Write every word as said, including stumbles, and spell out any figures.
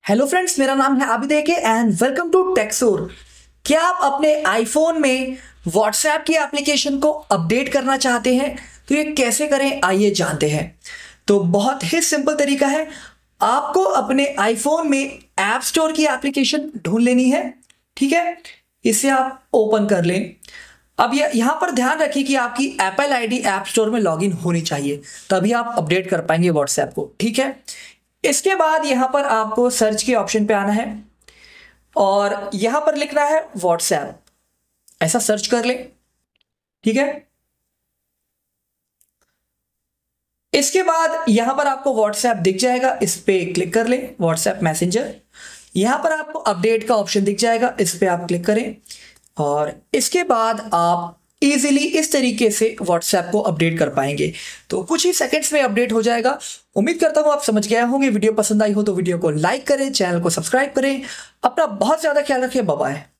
Hello friends, मेरा नाम है Abid AK and welcome to Texor. क्या आप अपने आईफोन में व्हाट्सएप की एप्लीकेशन को अपडेट करना चाहते हैं? तो ये कैसे करें आइए जानते हैं। तो बहुत ही सिंपल तरीका है। आपको अपने आईफोन में ऐप स्टोर की एप्लीकेशन ढूंढ लेनी है। ठीक है, इसे आप ओपन कर लें। अब ये यहां पर ध्यान रखिए कि आपकी एप्पल आईडी ऐप स्टोर में लॉगिन होनी चाहिए, तभी आप अपडेट कर पाएंगे व्हाट्सएप को। ठीक है, इसके बाद यहां पर आपको सर्च के ऑप्शन पे आना है और यहां पर लिखना है व्हाट्सएप, ऐसा सर्च कर लें। ठीक है, इसके बाद यहां पर आपको व्हाट्सएप दिख जाएगा, इस पे क्लिक कर लें। व्हाट्सएप मैसेंजर, यहां पर आपको अपडेट का ऑप्शन दिख जाएगा, इस पे आप क्लिक करें और इसके बाद आप इजीली इस तरीके से व्हाट्सएप को अपडेट कर पाएंगे। तो कुछ ही सेकंड्स में अपडेट हो जाएगा। उम्मीद करता हूं आप समझ गए होंगे। वीडियो पसंद आई हो तो वीडियो को लाइक करें, चैनल को सब्सक्राइब करें। अपना बहुत ज्यादा ख्याल रखें। Bye bye.